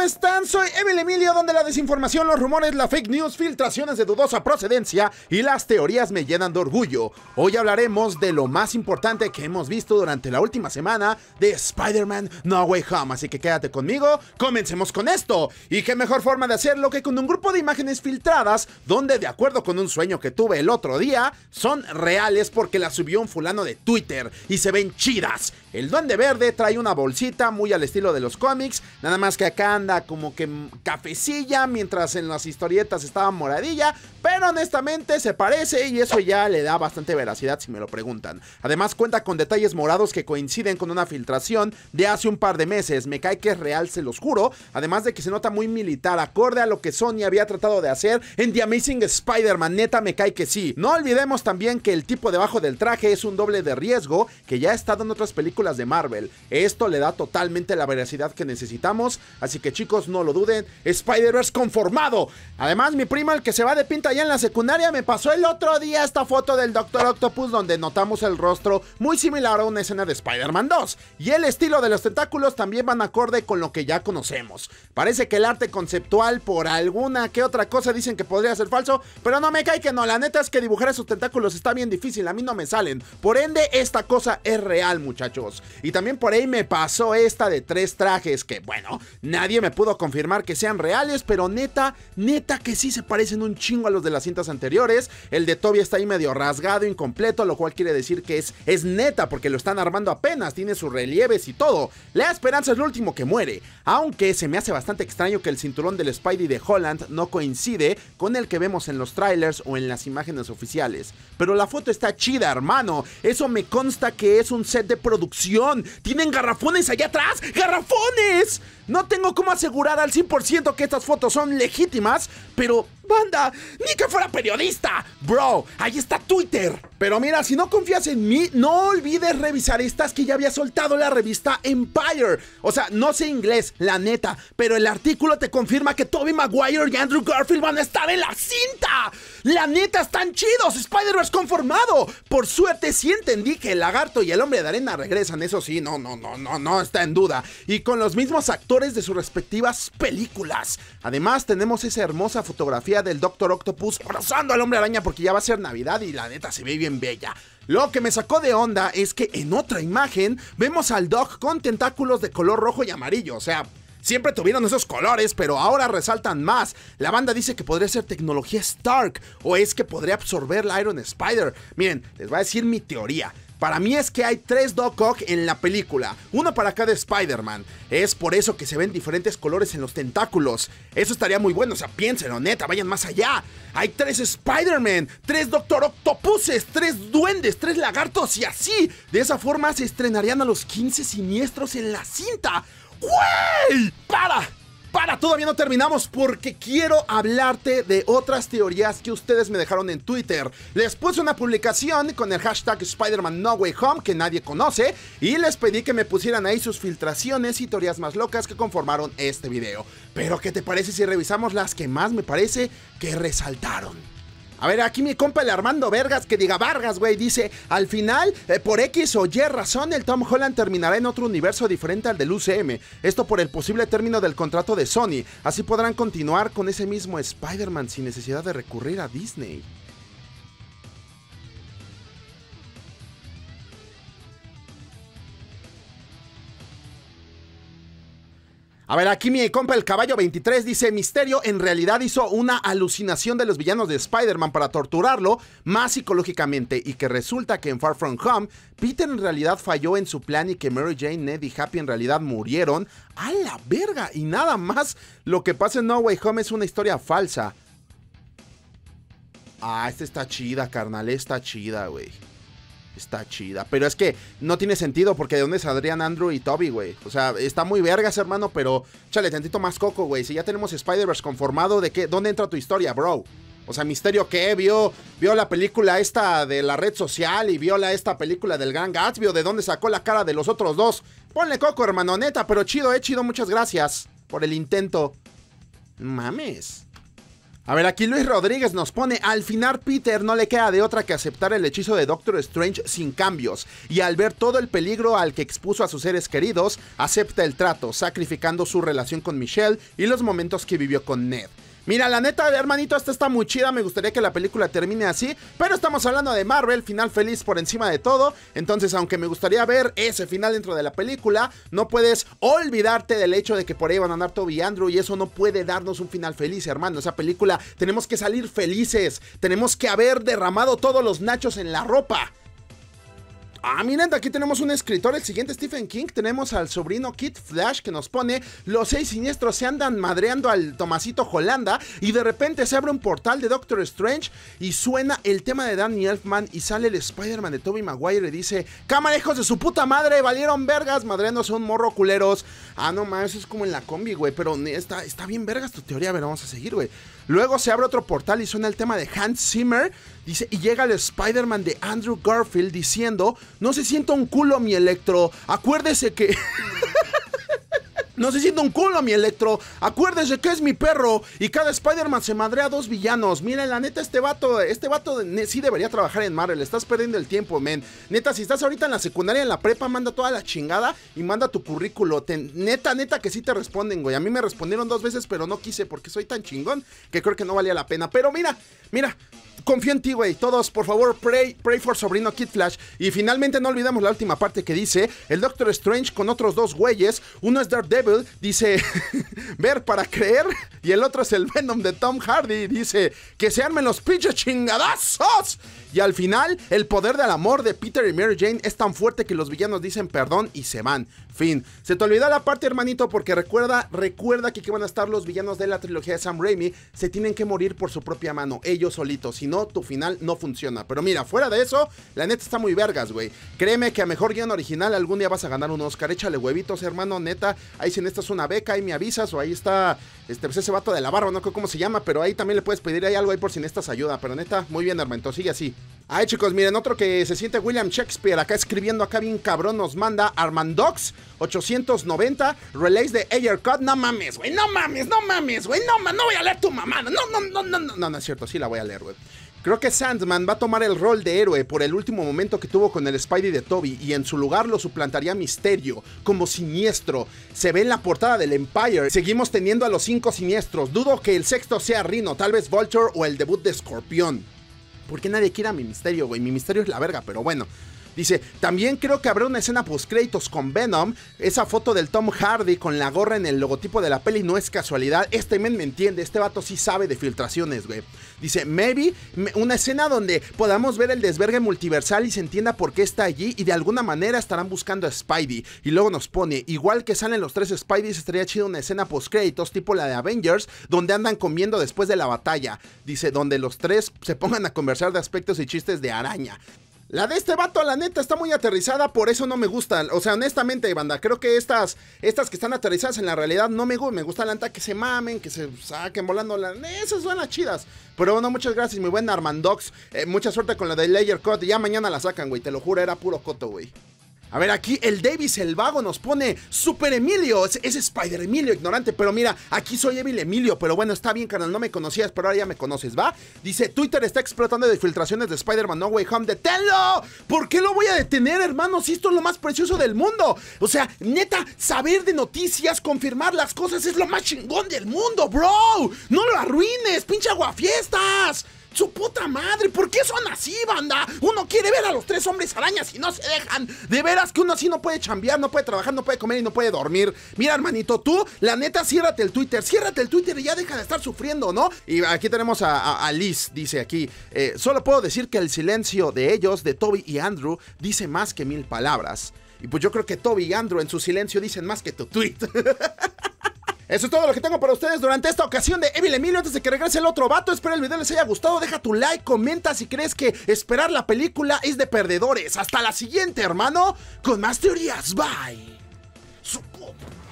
están? Soy Evil Emilio, donde la desinformación, los rumores, la fake news, filtraciones de dudosa procedencia y las teorías me llenan de orgullo. Hoy hablaremos de lo más importante que hemos visto durante la última semana de Spider-Man No Way Home, así que quédate conmigo, comencemos con esto. Y qué mejor forma de hacerlo que con un grupo de imágenes filtradas, donde de acuerdo con un sueño que tuve el otro día, son reales porque las subió un fulano de Twitter y se ven chidas. El Duende Verde trae una bolsita muy al estilo de los cómics, nada más que acá anda como que cafecilla, mientras en las historietas estaba moradilla, pero honestamente se parece y eso ya le da bastante veracidad si me lo preguntan. Además cuenta con detalles morados que coinciden con una filtración de hace un par de meses, me cae que es real, se los juro, además de que se nota muy militar, acorde a lo que Sony había tratado de hacer en The Amazing Spider-Man, neta me cae que sí. No olvidemos también que el tipo debajo del traje es un doble de riesgo que ya ha estado en otras películas de Marvel. Esto le da totalmente la veracidad que necesitamos, así que chicos no lo duden, Spider-Verse conformado. Además mi primo, el que se va de pinta allá en la secundaria, me pasó el otro día esta foto del Doctor Octopus donde notamos el rostro muy similar a una escena de Spider-Man 2 y el estilo de los tentáculos también van acorde con lo que ya conocemos. Parece que el arte conceptual por alguna que otra cosa dicen que podría ser falso, pero no me cae que no, la neta es que dibujar esos tentáculos está bien difícil, a mí no me salen, por ende esta cosa es real, muchachos. Y también por ahí me pasó esta de 3 trajes que, bueno, nadie me pudo confirmar que sean reales, pero neta que sí se parecen un chingo a los de las cintas anteriores. El de Tobey está ahí medio rasgado, incompleto, lo cual quiere decir que es neta, porque lo están armando apenas, tiene sus relieves y todo. La esperanza es lo último que muere, aunque se me hace bastante extraño que el cinturón del Spidey de Holland no coincide con el que vemos en los trailers o en las imágenes oficiales. Pero la foto está chida, hermano, eso me consta que es un set de producción. ¿Tienen garrafones allá atrás? ¡Garrafones! No tengo cómo asegurar al 100% que estas fotos son legítimas, pero banda, ni que fuera periodista. Bro, ahí está Twitter. Pero mira, si no confías en mí, no olvides revisar estas que ya había soltado la revista Empire. O sea, no sé inglés, la neta, pero el artículo te confirma que Tobey Maguire y Andrew Garfield van a estar en la cinta. La neta, están chidos, Spider-Verse conformado. Por suerte sí entendí que el lagarto y el hombre de arena regresan, eso sí, no está en duda. Y con los mismos actores de sus respectivas películas. Además tenemos esa hermosa fotografía del Doctor Octopus abrazando al hombre araña porque ya va a ser Navidad y la neta se ve bien bella. Lo que me sacó de onda es que en otra imagen vemos al Doc con tentáculos de color rojo y amarillo, o sea, siempre tuvieron esos colores, pero ahora resaltan más. La banda dice que podría ser tecnología Stark, o es que podría absorber la Iron Spider. Miren, les voy a decir mi teoría. Para mí es que hay 3 Doc Ock en la película, uno para cada Spider-Man. Es por eso que se ven diferentes colores en los tentáculos. Eso estaría muy bueno, o sea, piénsenlo, neta, vayan más allá. Hay 3 Spider-Man, 3 Doctor Octopuses, 3 duendes, 3 lagartos y así. De esa forma se estrenarían a los 15 siniestros en la cinta. ¡Güey! ¡Para! Todavía no terminamos porque quiero hablarte de otras teorías que ustedes me dejaron en Twitter. Les puse una publicación con el hashtag Spider-Man No Way Home que nadie conoce y les pedí que me pusieran ahí sus filtraciones y teorías más locas que conformaron este video. Pero ¿qué te parece si revisamos las que más me parece que resaltaron? A ver, aquí mi compa el Armando Vargas, que diga Vargas, güey, dice: al final, por X o Y razón, el Tom Holland terminará en otro universo diferente al del UCM. Esto por el posible término del contrato de Sony. Así podrán continuar con ese mismo Spider-Man sin necesidad de recurrir a Disney. A ver, aquí mi compa el Caballo 23 dice: Misterio en realidad hizo una alucinación de los villanos de Spider-Man para torturarlo más psicológicamente y que resulta que en Far From Home, Peter en realidad falló en su plan y que Mary Jane, Ned y Happy en realidad murieron. ¡A la verga! Y nada más, lo que pasa en No Way Home es una historia falsa. Ah, esta está chida, carnal, está chida, güey. Está chida, pero es que no tiene sentido porque ¿de dónde saldrían Andrew y Tobey, güey? O sea, está muy vergas, hermano, pero échale tantito más coco, güey. Si ya tenemos Spider-Verse conformado, ¿de qué? ¿Dónde entra tu historia, bro? O sea, Misterio, ¿qué? ¿Vio la película esta de la red social y vio esta película del Gran Gatsby? ¿O de dónde sacó la cara de los otros dos? Ponle coco, hermano, neta, pero chido, chido, muchas gracias por el intento. Mames. A ver, aquí Luis Rodríguez nos pone: al final Peter no le queda de otra que aceptar el hechizo de Doctor Strange sin cambios, y al ver todo el peligro al que expuso a sus seres queridos, acepta el trato, sacrificando su relación con Michelle y los momentos que vivió con Ned. Mira, la neta, hermanito, esta está muy chida, me gustaría que la película termine así, pero estamos hablando de Marvel, final feliz por encima de todo. Entonces, aunque me gustaría ver ese final dentro de la película, no puedes olvidarte del hecho de que por ahí van a andar Toby y Andrew, y eso no puede darnos un final feliz, hermano. Esa película tenemos que salir felices, tenemos que haber derramado todos los nachos en la ropa. Ah, miren, aquí tenemos un escritor, el siguiente Stephen King. Tenemos al sobrino Kid Flash que nos pone: los 6 siniestros se andan madreando al Tomasito Holanda y de repente se abre un portal de Doctor Strange y suena el tema de Danny Elfman y sale el Spider-Man de Tobey Maguire y dice: cámara, hijos de su puta madre, valieron vergas madreándose un morro, culeros. Ah, no mames, eso es como en la combi, güey, pero está bien vergas tu teoría. A ver, vamos a seguir, güey. Luego se abre otro portal y suena el tema de Hans Zimmer, dice, y llega el Spider-Man de Andrew Garfield diciendo: no se sienta un culo, mi Electro, acuérdese que... no se sienta un culo, mi Electro, acuérdese que es mi perro. Y cada Spider-Man se madrea a 2 villanos. Miren, la neta, este vato sí debería trabajar en Marvel. Estás perdiendo el tiempo, men. Neta, si estás ahorita en la secundaria, en la prepa, manda toda la chingada y manda tu currículo. Neta que sí te responden, güey. A mí me respondieron 2 veces, pero no quise porque soy tan chingón que creo que no valía la pena. Pero mira, confío en ti, güey. Todos, por favor, pray for sobrino Kid Flash. Y finalmente no olvidemos la última parte que dice: el Doctor Strange con otros 2 güeyes. Uno es Daredevil, dice ver para creer. Y el otro es el Venom de Tom Hardy, dice: que se armen los pinches chingadazos. Y al final, el poder del amor de Peter y Mary Jane es tan fuerte que los villanos dicen perdón y se van. Fin. Se te olvidó la parte, hermanito, porque recuerda que aquí van a estar los villanos de la trilogía de Sam Raimi. Se tienen que morir por su propia mano, ellos solitos. Si no, tu final no funciona. Pero mira, fuera de eso, la neta está muy vergas, güey. Créeme que a mejor guión original algún día vas a ganar un Oscar. Échale huevitos, hermano, neta. Ahí si necesitas una beca, ahí me avisas. O ahí está pues ese vato de la barba, no sé cómo se llama, pero ahí también le puedes pedir ahí algo ahí por si necesitas ayuda. Pero neta, muy bien, hermanito, sigue así. Ay, chicos, miren, otro que se siente William Shakespeare acá escribiendo acá bien cabrón, nos manda Armandox 890, Relays de Aircut. No mames, güey, no mames, güey, no voy a leer tu mamada. No es cierto, sí la voy a leer, güey. Creo que Sandman va a tomar el rol de héroe por el último momento que tuvo con el Spidey de Tobey, y en su lugar lo suplantaría Misterio como Siniestro. Se ve en la portada del Empire. Seguimos teniendo a los 5 siniestros. Dudo que el sexto sea Rhino, tal vez Vulture o el debut de Escorpión. ¿Por qué nadie quiere a mi Misterio, güey? Mi Misterio es la verga, pero bueno. Dice, también creo que habrá una escena post-créditos con Venom. Esa foto del Tom Hardy con la gorra en el logotipo de la peli no es casualidad. Este men me entiende, este vato sí sabe de filtraciones, güey. Dice, maybe una escena donde podamos ver el desvergue multiversal y se entienda por qué está allí, y de alguna manera estarán buscando a Spidey. Y luego nos pone, igual que salen los 3 Spideys, estaría chido una escena post-créditos tipo la de Avengers, donde andan comiendo después de la batalla. Dice, donde los 3 se pongan a conversar de aspectos y chistes de araña. La de este vato, la neta, está muy aterrizada, por eso no me gustan. O sea, honestamente, banda, creo que estas que están aterrizadas en la realidad no me gustan. Me gusta la neta que se mamen, que se saquen volando. Esas son las chidas. Pero bueno, muchas gracias, mi buen Armandox. Mucha suerte con la de Layer Cut. Ya mañana la sacan, güey, te lo juro, era puro coto, güey. A ver, aquí el Davis el Vago nos pone Super Emilio, es Spider Emilio ignorante, pero mira, aquí soy Evil Emilio, pero bueno, está bien, carnal, no me conocías, pero ahora ya me conoces, ¿va? Dice, Twitter está explotando de filtraciones de Spider-Man No Way Home, ¡deténlo! ¿Por qué lo voy a detener, hermano? Si esto es lo más precioso del mundo. O sea, neta, saber de noticias, confirmar las cosas es lo más chingón del mundo, bro. No lo arruines, pinche aguafiestas. ¡Su puta madre! ¿Por qué son así, banda? Uno quiere ver a los 3 hombres arañas y no se dejan. De veras que uno así no puede chambear, no puede trabajar, no puede comer y no puede dormir. Mira, hermanito, tú, la neta, ciérrate el Twitter y ya deja de estar sufriendo, ¿no? Y aquí tenemos a Liz, dice aquí, solo puedo decir que el silencio de ellos, de Toby y Andrew, dice más que 1000 palabras. Y pues yo creo que Toby y Andrew en su silencio dicen más que tu tweet. Eso es todo lo que tengo para ustedes durante esta ocasión de Evil Emilio. Antes de que regrese el otro vato, espero el video les haya gustado. Deja tu like, comenta si crees que esperar la película es de perdedores. Hasta la siguiente, hermano, con más teorías. Bye.